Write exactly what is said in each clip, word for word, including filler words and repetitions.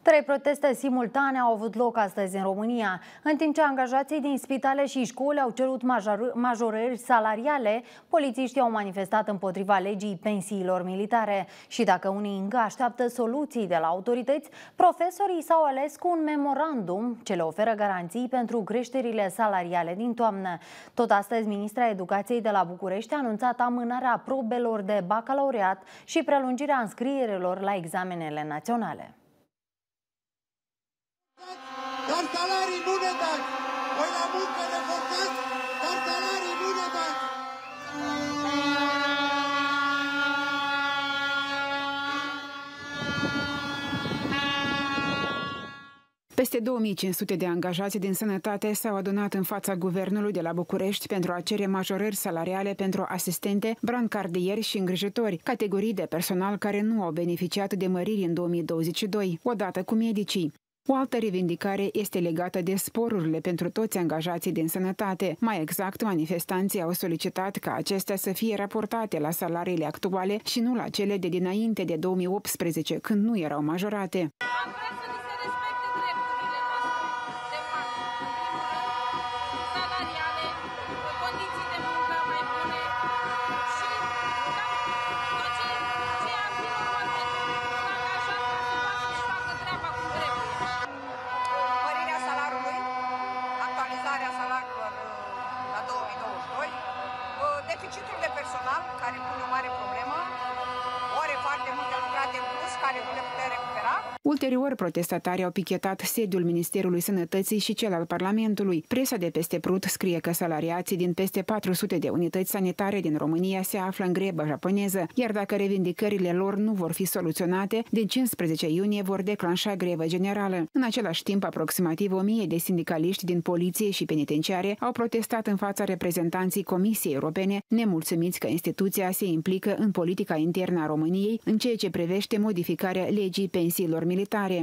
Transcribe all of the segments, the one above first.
Trei proteste simultane au avut loc astăzi în România. În timp ce angajații din spitale și școli au cerut majorări salariale, polițiștii au manifestat împotriva legii pensiilor militare. Și dacă unii încă așteaptă soluții de la autorități, profesorii s-au ales cu un memorandum ce le oferă garanții pentru creșterile salariale din toamnă. Tot astăzi, ministra Educației de la București a anunțat amânarea probelor de bacalaureat și prelungirea înscrierilor la examenele naționale. Dar salarii nu ne dați! Voi la muncă ne forțați, dar salarii nu ne dați! Peste două mii cinci sute de angajați din sănătate s-au adunat în fața guvernului de la București pentru a cere majorări salariale pentru asistente, brancardieri și îngrijitori, categorii de personal care nu au beneficiat de măriri în două mii douăzeci și doi, odată cu medicii. O altă revindicare este legată de sporurile pentru toți angajații din sănătate. Mai exact, manifestanții au solicitat ca acestea să fie raportate la salariile actuale și nu la cele de dinainte de două mii optsprezece, când nu erau majorate. Deficitul de personal, care pune o mare problemă, ore foarte multe lucrate în plus, care nu le putem recupera. Ulterior, protestatarii au pichetat sediul Ministerului Sănătății și cel al Parlamentului. Presa de peste Prut scrie că salariații din peste patru sute de unități sanitare din România se află în grevă japoneză, iar dacă revindicările lor nu vor fi soluționate, din cincisprezece iunie vor declanșa grevă generală. În același timp, aproximativ o mie de sindicaliști din poliție și penitenciare au protestat în fața reprezentanții Comisiei Europene, nemulțumiți că instituția se implică în politica internă a României în ceea ce privește modificarea legii pensiilor militare.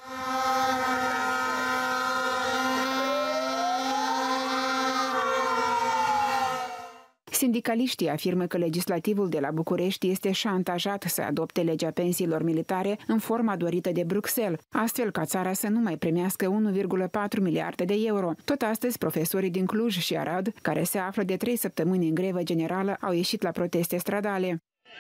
Sindicaliștii afirmă că legislativul de la București este șantajat să adopte legea pensiilor militare în forma dorită de Bruxelles, astfel ca țara să nu mai primească unu virgulă patru miliarde de euro. Tot astăzi, profesorii din Cluj și Arad, care se află de trei săptămâni în grevă generală, au ieșit la proteste stradale.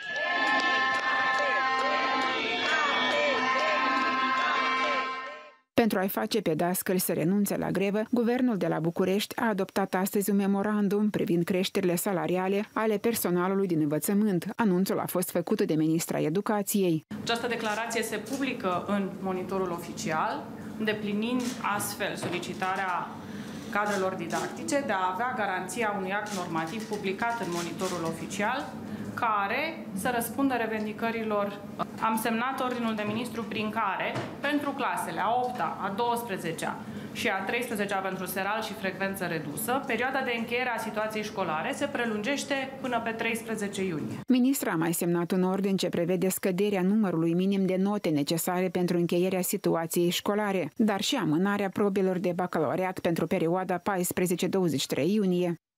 Pentru a-i face pe dascăli să renunțe la grevă, guvernul de la București a adoptat astăzi un memorandum privind creșterile salariale ale personalului din învățământ. Anunțul a fost făcut de ministra Educației. Această declarație se publică în monitorul oficial, îndeplinind astfel solicitarea cadrelor didactice de a avea garanția unui act normativ publicat în monitorul oficial, care să răspundă revendicărilor. Am semnat ordinul de ministru prin care, pentru clasele a opta, a douăsprezecea și a treisprezecea pentru seral și frecvență redusă, perioada de încheiere a situației școlare se prelungește până pe treisprezece iunie. Ministra a mai semnat un ordin ce prevede scăderea numărului minim de note necesare pentru încheierea situației școlare, dar și amânarea probelor de bacalaureat pentru perioada paisprezece douăzeci și trei iunie.